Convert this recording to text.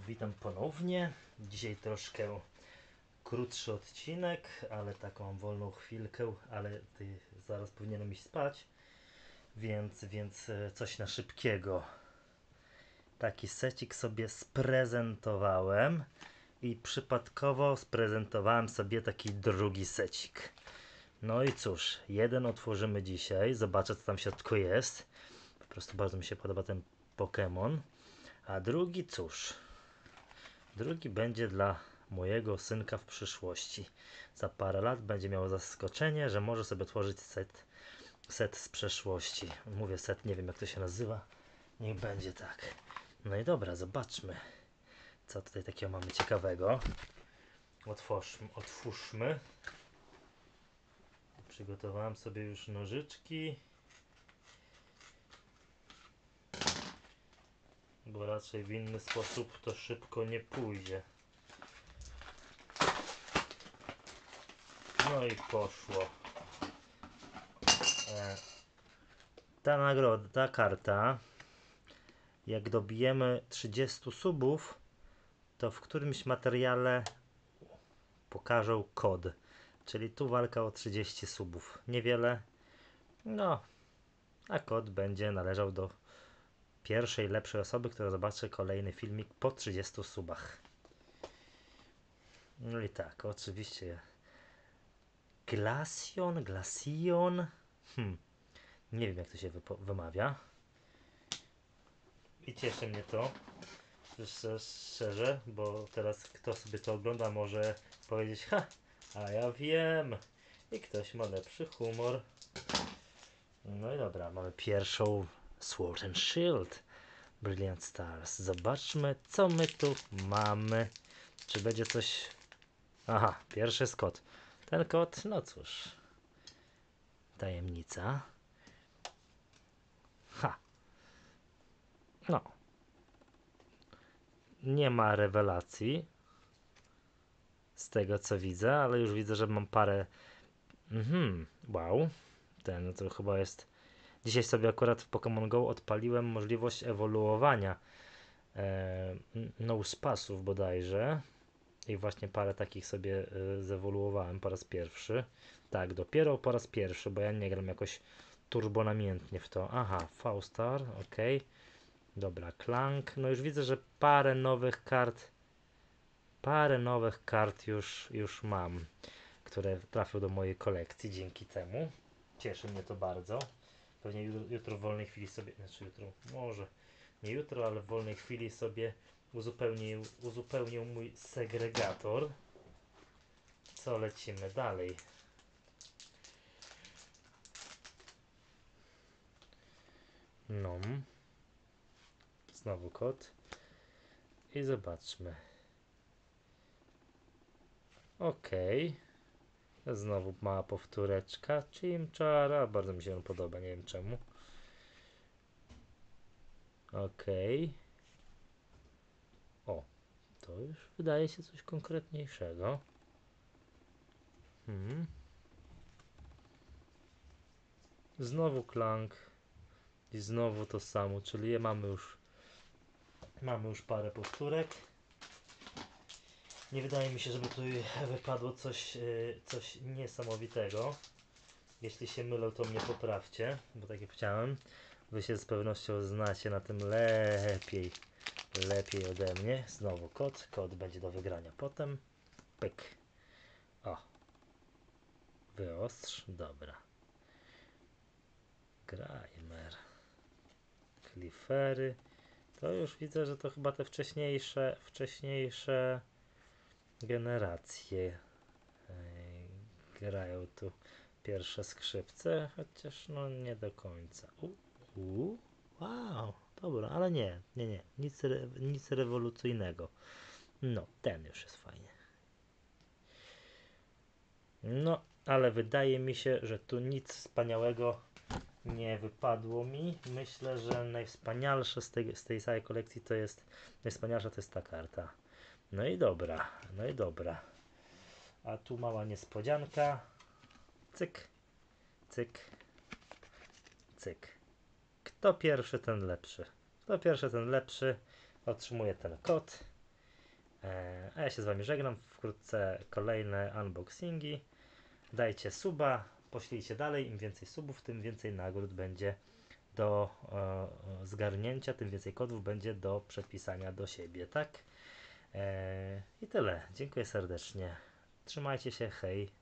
Witam ponownie. Dzisiaj troszkę krótszy odcinek, ale taką mam wolną chwilkę, ale zaraz powinienem iść spać, więc coś na szybkiego. Taki secik sobie sprezentowałem i przypadkowo sprezentowałem sobie taki drugi secik. No i cóż, jeden otworzymy dzisiaj, zobaczę co tam w środku jest. Po prostu bardzo mi się podoba ten Pokémon. A drugi cóż, drugi będzie dla mojego synka w przyszłości. Za parę lat będzie miał zaskoczenie, że może sobie tworzyć set z przeszłości. Mówię set, nie wiem jak to się nazywa. Niech będzie tak. No i dobra, zobaczmy, co tutaj takiego mamy ciekawego. Otwórzmy. Przygotowałem sobie już nożyczki, bo raczej w inny sposób to szybko nie pójdzie. No i poszło. Ta nagroda, ta karta, jak dobijemy 30 subów, to w którymś materiale pokażą kod. Czyli tu walka o 30 subów. Niewiele, no, a kod będzie należał do pierwszej lepszej osoby, która zobaczy kolejny filmik po 30 subach. No i tak, oczywiście Glaceon, nie wiem jak to się wymawia. I cieszy mnie to, szczerze, bo teraz kto sobie to ogląda może powiedzieć, a ja wiem. I ktoś ma lepszy humor. No i dobra, mamy pierwszą Sword and Shield Brilliant Stars. Zobaczmy co my tu mamy. Czy będzie coś... Aha, pierwszy jest kod. Ten kod, no cóż, tajemnica. No, nie ma rewelacji z tego co widzę, ale już widzę, że mam parę. Wow, ten to chyba jest. Dzisiaj sobie akurat w Pokémon Go odpaliłem możliwość ewoluowania Nospasów bodajże. I właśnie parę takich sobie zewoluowałem po raz pierwszy. Tak, dopiero po raz pierwszy, bo ja nie gram jakoś turbonamiętnie w to. Aha, Faustar, ok. Dobra, Clank. No już widzę, że parę nowych kart już mam, które trafią do mojej kolekcji dzięki temu. Cieszy mnie to bardzo. Pewnie jutro w wolnej chwili sobie, znaczy jutro, może nie jutro, ale w wolnej chwili sobie uzupełnię mój segregator. Co lecimy dalej? No. Znowu kod. I zobaczmy. Okej. Znowu mała powtóreczka. Chimchara. Bardzo mi się on podoba, nie wiem czemu. Okej. O, to już wydaje się coś konkretniejszego. Znowu Clank. I znowu to samo, czyli mamy już parę powtórek. Nie wydaje mi się, żeby tu wypadło coś niesamowitego. Jeśli się mylę, to mnie poprawcie, bo tak jak powiedziałem, wy się z pewnością znacie na tym lepiej ode mnie. Znowu kod będzie do wygrania potem. Pyk. O. Wyostrz, dobra. Grimer. Klifery. To już widzę, że to chyba te wcześniejsze generacje grają tu pierwsze skrzypce, chociaż no nie do końca. Wow, dobra, ale nie, nic rewolucyjnego. No, ten już jest fajnie. No, ale wydaje mi się, że tu nic wspaniałego nie wypadło mi. Myślę, że najwspanialsze z tej całej kolekcji to jest ta karta. No i dobra. A tu mała niespodzianka. Cyk, cyk, cyk. Kto pierwszy, ten lepszy. Otrzymuje ten kod. A ja się z Wami żegnam. Wkrótce kolejne unboxingi. Dajcie suba, poślijcie dalej. Im więcej subów, tym więcej nagród będzie do zgarnięcia, tym więcej kodów będzie do przepisania do siebie, tak? I tyle. Dziękuję serdecznie. Trzymajcie się, hej.